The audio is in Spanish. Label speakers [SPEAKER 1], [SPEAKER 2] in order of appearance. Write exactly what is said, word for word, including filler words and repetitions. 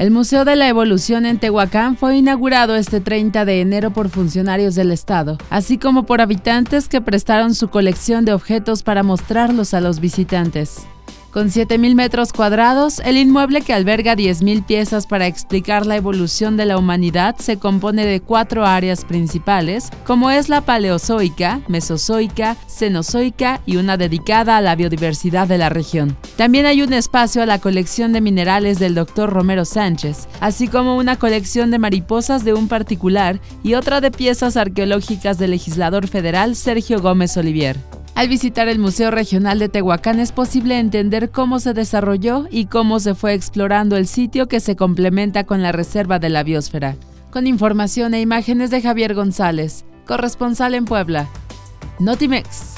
[SPEAKER 1] El Museo de la Evolución en Tehuacán fue inaugurado este treinta de enero por funcionarios del Estado, así como por habitantes que prestaron su colección de objetos para mostrarlos a los visitantes. Con siete mil metros cuadrados, el inmueble, que alberga diez mil piezas para explicar la evolución de la humanidad, se compone de cuatro áreas principales, como es la paleozoica, mesozoica, cenozoica y una dedicada a la biodiversidad de la región. También hay un espacio a la colección de minerales del doctor Romero Sánchez, así como una colección de mariposas de un particular y otra de piezas arqueológicas del legislador federal Sergio Gómez Olivier. Al visitar el Museo Regional de Tehuacán es posible entender cómo se desarrolló y cómo se fue explorando el sitio, que se complementa con la Reserva de la Biosfera. Con información e imágenes de Javier González, corresponsal en Puebla. Notimex.